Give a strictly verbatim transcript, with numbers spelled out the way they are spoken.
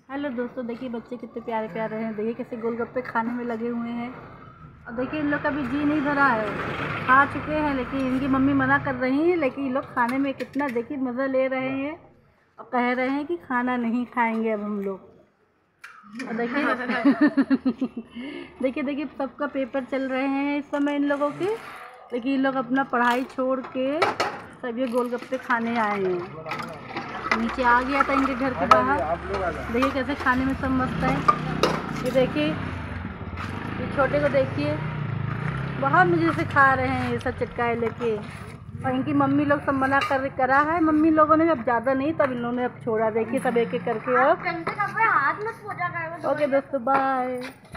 Hello दोस्तों, देखिए बच्चे कितने प्यारे प्यारे हैं। देखिए कैसे गोलगप्पे खाने में लगे हुए हैं। और देखिए इन लोग का भी जी नहीं भरा है, खा चुके हैं लेकिन इनकी मम्मी मना कर रही है। लेकिन ये लोग खाने में कितना देखिए मज़ा ले रहे हैं और कह रहे हैं कि खाना नहीं खाएंगे अब हम लोग। और देखिए देखिए देखिए सबका पेपर चल रहे हैं इस समय इन लोगों के। लेकिन ये लोग अपना पढ़ाई छोड़ के सब ये गोलगप्पे खाने आए हैं। नीचे आ गया था इनके घर के बाहर। देखिए कैसे खाने में सब मस्त है। ये देखिए ये छोटे को देखिए बहुत मज़े से खा रहे हैं ये सब चटकाए लेके। और इनकी मम्मी लोग सब मना कर करा है मम्मी लोगों ने, अब ज़्यादा नहीं तब इन लोगों ने अब छोड़ा। देखिए सब एक एक करके। अब ओके दोस्तों, बाय।